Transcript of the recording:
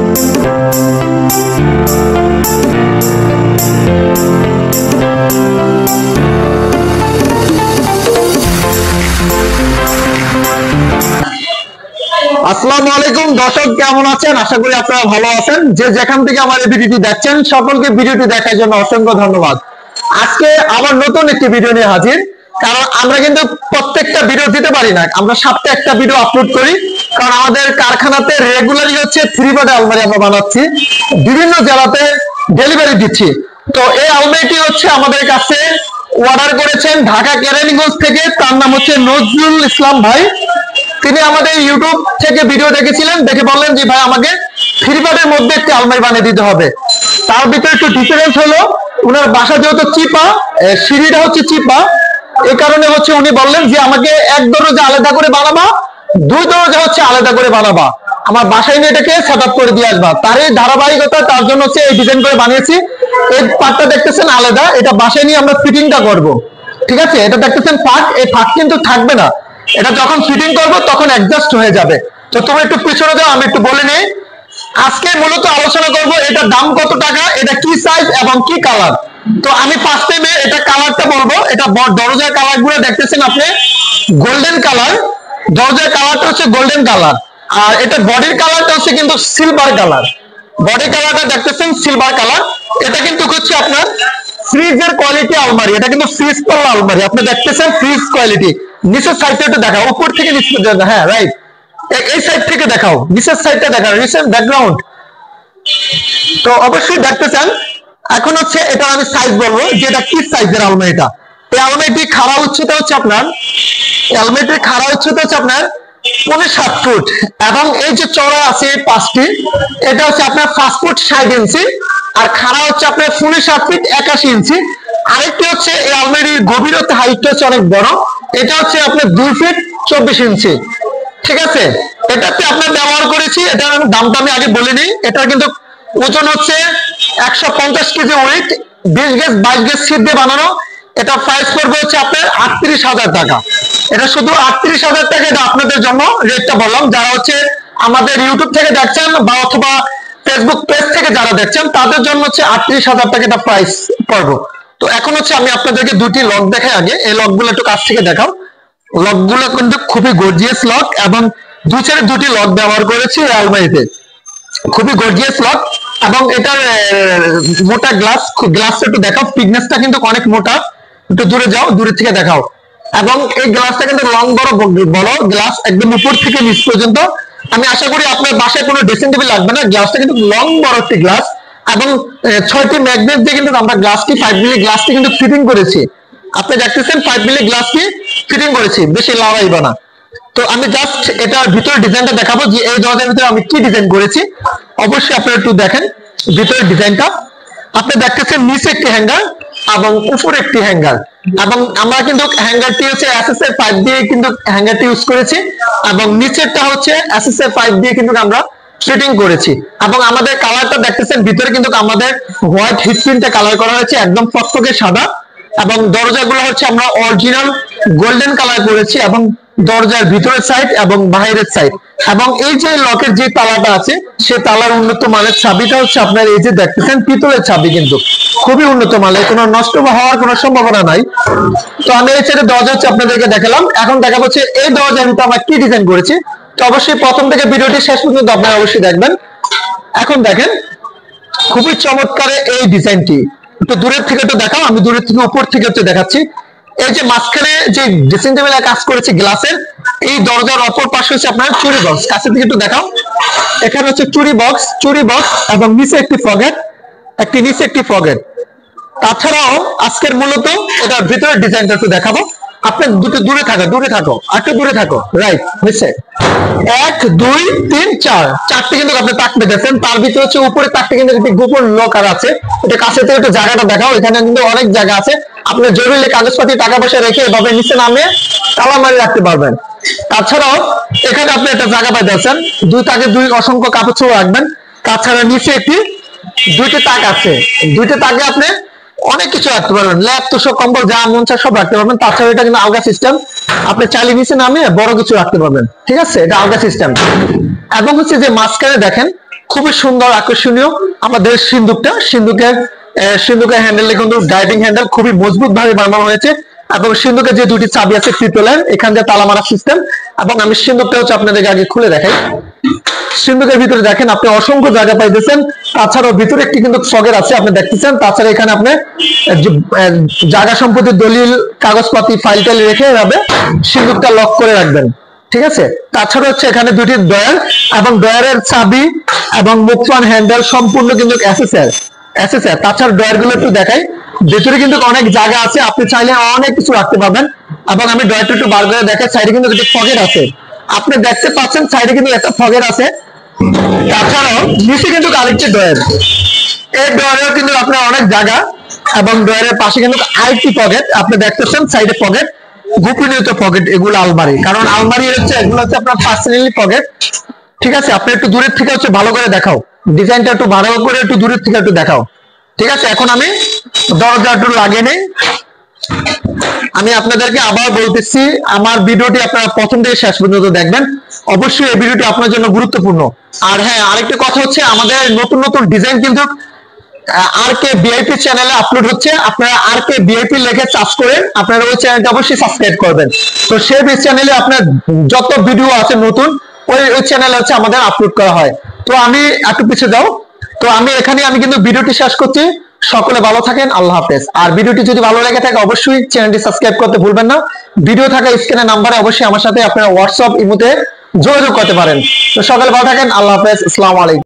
আসসালামু আলাইকুম দর্শক, কেমন আছেন? আশা করি আপনারা ভালো আছেন। যে যেখান থেকে আমার এই ভিডিওটি দেখছেন সকলকে ভিডিওটি দেখার জন্য অসংখ্য ধন্যবাদ। আজকে আবার নতুন একটি ভিডিও নিয়ে হাজির। কারণ আমরা কিন্তু প্রত্যেকটা ভিডিও দিতে পারি না, আমরা সপ্তাহে একটা ভিডিও আপলোড করি। কারণ আমাদের কারখানাতে রেগুলারই হচ্ছে 3 বার্ড আলমারি আমরা বানাচ্ছি, বিভিন্ন জেলাতে ডেলিভারি দিচ্ছি। তো এই আলমারিটি হচ্ছে আমাদের কাছে অর্ডার করেছেন ঢাকা কেরানীগঞ্জ থেকে, তার নাম হচ্ছে নজরুল ইসলাম ভাই। তিনি আমাদের ইউটিউব থেকে ভিডিও দেখেছিলেন, দেখে বললেন যে ভাই আমাকে 3 বার্ডের মধ্যে একটি আলমারি বানিয়ে দিতে হবে। তার ভিতরে একটু ডিফারেন্স হলো, উনার বাসা যেহেতু চিপা, সিঁড়িটা হচ্ছে চিপা, এই কারণে হচ্ছে উনি বললেন যে আমাকে এক দরজা আলাদা করে বানাবা, 2 দরজা হচ্ছে আলাদা করে বানাবা, আমার বাসায় নিয়ে এটাকে সেট আপ করে দিয়ে আসবা। তার এই ধারাবাহিকতা, তার জন্য হচ্ছে এই ডিজাইন করে বানিয়েছি। এই পার্টটা দেখতেছেন আলাদা, এটা বাসায় নিয়ে আমরা ফিটিংটা করব। ঠিক আছে, এটা দেখতেছেন ফাঁক, এই ফাঁক কিন্তু থাকবে না, এটা যখন ফিটিং করব তখন অ্যাডজাস্ট হয়ে যাবে। তো তুমি একটু পিছনে যাও, আমি একটু বলে নিই। আজকে মূলত আলোচনা করব এটার দাম কত টাকা, এটা কি সাইজ এবং কি কালার। তো আমি ফার্স্ট টাইমে এটা কালারটা বলবো। এটা দরজার কালার গুলো দেখতেছেন আপনি গোল্ডেন কালার, দরজার কালারটা হচ্ছে গোল্ডেন কালার, আর এটা বডির কালারটা হচ্ছে কিন্তু সিলভার কালার। বডি কালারটা দেখতেছেন সিলভার কালার। এটা কিন্তু হচ্ছে আপনার ফ্রিজের কোয়ালিটি আলমারি, এটা কিন্তু ফ্রিজ পাল্লা আলমারি। আপনি দেখতেছেন ফ্রিজ কোয়ালিটি। নিচের সাইডটা একটু দেখাও, উপর থেকে নিচে, হ্যাঁ রাইট, এই সাইড থেকে দেখাও, নিচের সাইডটা দেখাও, রিসেন্ট ব্যাকগ্রাউন্ড। তো অবশ্যই দেখতেছেন। এখন হচ্ছে এটা আমি সাইজ বলবো যে এটা কি সাইজের আলমারিটা। এই আলমারিটি খাড়া উচ্চতা হচ্ছে আপনার, আলমারিটির খাড়া উচ্চতা হচ্ছে আপনার 7.5 ফুট, এবং এই যে চড়া আছে 5টি, এটা হচ্ছে আপনার 5 ফুট 60 ইঞ্চি, আর খাড়া হচ্ছে আপনার 7 ফিট 81 ইঞ্চি। আরেকটি হচ্ছে এই আলমারির গভীরতা, হাইটটা হচ্ছে অনেক বড়, এটা হচ্ছে আপনার 2 ফিট 24 ইঞ্চি। ঠিক আছে, এটাতে আপনার ব্যবহার করেছি, এটার দামটা আমি আগে বলে নিই। এটা কিন্তু ওজন হচ্ছে 150 kg weight, 20 gauge 22 gauge sheet দিয়ে বানানো। এটা প্রাইস পড়বে হচ্ছে আপনার 38,000 টাকা। এটা শুধু 38,000 টাকা। এটা আপনাদের জন্য রেটটা বললাম, যারা হচ্ছে আমাদের ইউটিউব থেকে দেখছেন বা অথবা ফেসবুক পেজ থেকে যারা দেখছেন, তাদের জন্য হচ্ছে 38,000 টাকা এটা প্রাইস পড়বে। তো এখন হচ্ছে আমি আপনাদেরকে 2টি লক দেখাই। আগে এই লকগুলো একটু কাছ থেকে দেখাও। লকগুলো কিন্তু খুবই গর্জিয়াস লক, এবং 2টি লক ব্যবহার করেছি এই আলমারিতে, খুবই গর্জিয়াস লক। এবং এটার মোটা গ্লাসটা একটু দেখাও, থিকনেসটা কিন্তু অনেক মোটা। একটু দূরে যাও, দূরে থেকে দেখাও। এবং এই গ্লাসটা কিন্তু লং বড় গ্লাস, একদম উপর থেকে নিচ পর্যন্ত। আমি আশা করি আপনার বাসায় কোনো ড্রেসিং টেবিল লাগবে না, গ্লাসটা কিন্তু লং বড় একটি গ্লাস। এবং 6টি ম্যাগনেট দিয়ে কিন্তু আমরা গ্লাসটি 5 মিলি গ্লাসটি কিন্তু ফিটিং করেছি। আপনি দেখতেছেন 5 মিলি গ্লাসটি ফিটিং করেছি, বেশি লাগাইব না। তো আমি জাস্ট এটার ভিতরে ডিজাইনটা দেখাবো যে এই দরজার ভিতরে আমি কি ডিজাইন করেছি। অবশ্যই আপনারা একটু দেখেন ভিতরের ডিজাইনটা। আপনি দেখতেছেন নিচে একটি হ্যাঙ্গার এবং উপরে একটি হ্যাঙ্গার, এবং আমরা কিন্তু হ্যাঙ্গারটি হচ্ছে এসএসএর পাইপ দিয়ে কিন্তু হ্যাঙ্গারটি ইউজ করেছি, এবং নিচেরটা হচ্ছে এসএসএর পাইপ দিয়ে কিন্তু আমরা ফিটিং করেছি। এবং আমাদের কালারটা দেখতেছেন ভিতরে কিন্তু আমাদের হোয়াইট হিট প্রিন্টে কালার করা হয়েছে, একদম ফকফকে সাদা। এবং দরজাগুলো হচ্ছে আমরা অরিজিনাল গোল্ডেন কালার করেছি, এবং দরজার ভিতরের সাইড এবং বাইরের সাইড। এবং এই যে লকের যে তালাটা আছে, সে তালার উন্নত মানের চাবিটা হচ্ছে আপনার এই যে দেখতেছেন পিতলের চাবি, কিন্তু খুবই উন্নত মানের, কোনো নষ্ট হওয়ার কোনো সম্ভাবনা নাই। তো আমি এই সাইডে দরজা হচ্ছে আপনাদেরকে দেখালাম। এখন দেখা হচ্ছে এই দরজার ভিতরে আমরা কি ডিজাইন করেছি। তো অবশ্যই প্রথম থেকে ভিডিওটি শেষ পর্যন্ত আপনারা অবশ্যই দেখবেন। এখন দেখেন খুবই চমৎকার এই ডিজাইনটি। একটু দূরের থেকে একটু দেখাও, আমি দূরের থেকে উপর থেকে হচ্ছে দেখাচ্ছি। এই যে মাঝখানে যে ড্রেসিং টেবিলে কাজ করেছে গ্লাসের, এই দরজার অপর পাশে হচ্ছে আপনার চুরি বক্স, কাছে থেকে একটু দেখাও। এখানে হচ্ছে চুরি বক্স, এবং নিচে একটি ফগেট, নিচে একটি ফগেট। তাছাড়াও আজকের মূলত এটার ভিতরের ডিজাইনটা একটু দেখাবো। আপনি দূরে থাকো, একটু দূরে থাকো, রাইট হয়েছে। 1 2 3 4 চারটি কিন্তু আপনি তাক দেখেছেন। তার ভিতরে হচ্ছে উপরে তাকটি কিন্তু একটি গোপন লকার আছে। এটা কাছে থেকে একটু জায়গাটা দেখাও। এখানে কিন্তু অনেক জায়গা আছে, আপনি জরুরি কাগজপাতি টাকা পয়সা রেখে এভাবে নিচে নামে তালা মারি রাখতে পারবেন। তাছাড়াও এখানে আপনি একটা জায়গা পাইতেছেন, 2 তাকে 2 অসংখ্য কাপড় চোপড় রাখবেন। তাছাড়া নিচে একটি 2টি তাক আছে, 2টি তাকে আপনি অনেক কিছু রাখতে পারবেন, ল্যাপ তোষক কম্বল যা মন চায় সব রাখতে পারবেন। তাছাড়া এটা কিন্তু আলগা সিস্টেম, আপনি চাইলে নিচে নামিয়ে বড় কিছু রাখতে পারবেন। ঠিক আছে, এটা আলগা সিস্টেম। এবং হচ্ছে যে মাঝখানে দেখেন খুবই সুন্দর আকর্ষণীয় আমাদের সিন্ধুকের হ্যান্ডেলে কিন্তু গাইডিং হ্যান্ডেল খুবই মজবুত ভাবে বানানো হয়েছে এবং সিন্ধুকের যে দুটি চাবি আছে পিতলের, এখান দিয়ে তালা মারা সিস্টেম। এবং আমি সিন্ধুকটা হচ্ছে আপনাদেরকে আগে খুলে দেখাই। সিন্ধুকের ভিতরে দেখেন আপনি অসংখ্য জায়গা পাইতেছেন, তাছাড়াও ভিতরে একটি কিন্তু ফগের আছে আপনি দেখতেছেন। তাছাড়া এখানে আপনি জায়গা সম্পত্তির দলিল, কাগজপাতি, ফাইল টাইল রেখে এভাবে সিন্ধুকটা লক করে রাখবেন, ঠিক আছে। তাছাড়া হচ্ছে এখানে দুটি ডয়ার এবং ডয়ারের চাবি এবং মুখপান হ্যান্ডেল সম্পূর্ণ কিন্তু এসএসআর। তাছাড়া ডয়ার গুলো একটু দেখাই, ভেতরে কিন্তু অনেক জায়গা আছে, আপনি চাইলে অনেক কিছু রাখতে পারবেন। এবং আমি ডয়ারটা একটু বার করে দেখাই, সাইডে কিন্তু দুটি ফগের আছে, আপনি দেখতে পাচ্ছেন সাইডে কিন্তু একটা ফগের আছে। তাছাড়াও নিচে কিন্তু আরেকটি ডয়ার, এই ডয়ারেও কিন্তু আপনার অনেক জায়গা এবং ডয়ারের পাশে কিন্তু আরেকটি পকেট আপনি দেখতেছেন, সাইডে পকেট, গোপনীয় পকেট, এগুলো আলমারি, কারণ আলমারি হচ্ছে এগুলো হচ্ছে আপনার পার্সোনালি পকেট, ঠিক আছে। আপনি একটু দূরের থেকে হচ্ছে ভালো করে দেখাও, ডিজাইনটা একটু ভালো করে একটু দূরের থেকে একটু দেখাও, ঠিক আছে। এখন আমি দরজা একটু লাগিয়ে নেই। আমি আপনাদেরকে আবার বলতেছি, আমার ভিডিওটি আপনারা প্রথম থেকে শেষ পর্যন্ত দেখবেন, অবশ্যই এই ভিডিওটি আপনার জন্য গুরুত্বপূর্ণ। আর হ্যাঁ, আরেকটা কথা হচ্ছে, আমাদের নতুন নতুন ডিজাইন কিন্তু RK VIP চ্যানেলে আপলোড হচ্ছে, আপনারা RK VIP লিখে সার্চ করেন, আপনারা ওই চ্যানেলটা অবশ্যই সাবস্ক্রাইব করবেন। তো সেই চ্যানেলে আপনার যত ভিডিও আছে নতুন, ওই চ্যানেলে হচ্ছে আমাদের আপলোড করা হয়। তো আমি একটু পিছিয়ে যাও, তো আমি কিন্তু ভিডিওটি শেষ করছি। সকলে ভালো থাকেন, আল্লাহ হাফেজ। আর ভিডিওটি যদি ভালো লেগে থাকে অবশ্যই চ্যানেলটি সাবস্ক্রাইব করতে ভুলবেন না। ভিডিও থাকা স্ক্রিনের নাম্বারে অবশ্যই আমার সাথে আপনারা হোয়াটসঅ্যাপ, ইমোতে যোগাযোগ করতে পারেন। তো সকলে ভালো থাকেন, আল্লাহ হাফেজ, আসসালামু আলাইকুম।